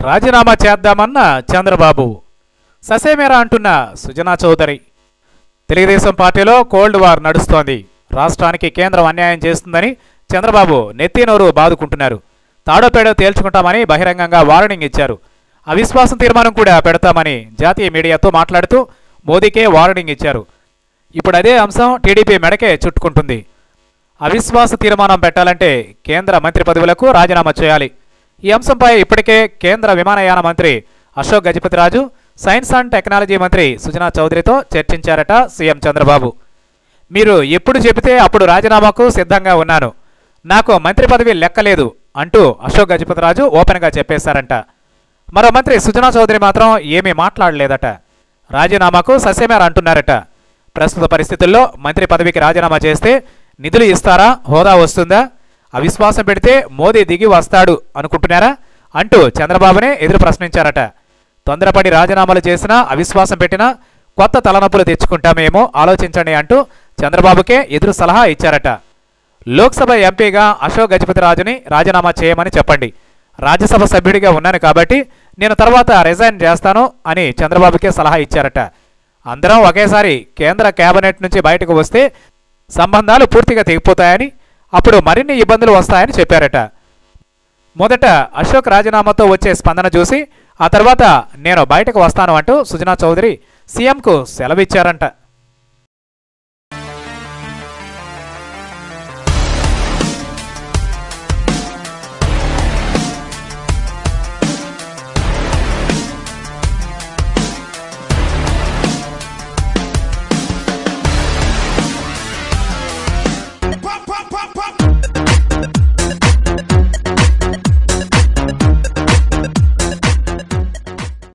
రాజీనామా చేద్దామన్న చంద్రబాబు, ససేమేరా అంటున్న సుజనా చౌదరి. తెలుగుదేశం పార్టీలో కోల్డ్ వార్ నడుస్తోంది. రాష్ట్రానికి కేంద్రం అన్యాయం చేస్తుందని చంద్రబాబు నెత్తినోరు బాదుకుంటున్నారు. తాడోపేడో తేల్చుకుంటామని బహిరంగంగా వార్నింగ్ ఇచ్చారు. అవిశ్వాసం తీర్మానం కూడా పెడతామని జాతీయ మీడియాతో మాట్లాడుతూ మోదీకే వార్నింగ్ ఇచ్చారు. ఇప్పుడు అదే అంశం టీడీపీ మెడకే చుట్టుకుంటుంది. అవిశ్వాస తీర్మానం పెట్టాలంటే కేంద్ర మంత్రి పదవులకు రాజీనామా చేయాలి. ఈ అంశంపై ఇప్పటికే కేంద్ర విమానయాన మంత్రి Ashok Gajapathiraju, science and technology మంత్రి సుజనా చౌదరితో చర్చించారట సీఎం చంద్రబాబు. మీరు ఎప్పుడు చెబితే అప్పుడు రాజీనామాకు సిద్ధంగా ఉన్నాను, నాకు మంత్రి పదవి లెక్కలేదు అంటూ అశోక్ గజపతిరాజు ఓపెన్గా చెప్పేశారంట. మరో మంత్రి సుజనా చౌదరి మాత్రం ఏమీ మాట్లాడలేదట. రాజీనామాకు ససేమేర అంటున్నారట. ప్రస్తుత పరిస్థితుల్లో మంత్రి పదవికి రాజీనామా చేస్తే నిధులు ఇస్తారా, హోదా వస్తుందా, అవిశ్వాసం పెడితే మోదీ దిగి వస్తాడు అనుకుంటున్నారా అంటూ చంద్రబాబునే ఎదురు ప్రశ్నించారట. తొందరపడి రాజీనామాలు చేసినా, అవిశ్వాసం పెట్టినా కొత్త తలనొప్పులు తెచ్చుకుంటామేమో ఆలోచించండి అంటూ చంద్రబాబుకే ఎదురు సలహా ఇచ్చారట. లోక్సభ ఎంపీగా అశోక్ గజపతిరాజుని రాజీనామా చేయమని చెప్పండి, రాజ్యసభ సభ్యుడిగా ఉన్నాను కాబట్టి నేను తర్వాత రిజైన్ చేస్తాను అని చంద్రబాబుకే సలహా ఇచ్చారట. అందరం ఒకేసారి కేంద్ర కేబినెట్ నుంచి బయటకు వస్తే సంబంధాలు పూర్తిగా తెగిపోతాయని, అప్పుడు మరిన్ని ఇబ్బందులు వస్తాయని చెప్పారట. మొదట అశోక్ రాజీనామాతో వచ్చే స్పందన చూసి ఆ తర్వాత నేను బయటకు వస్తాను అంటూ సుజనా చౌదరి సీఎంకు సెలవిచ్చారంట.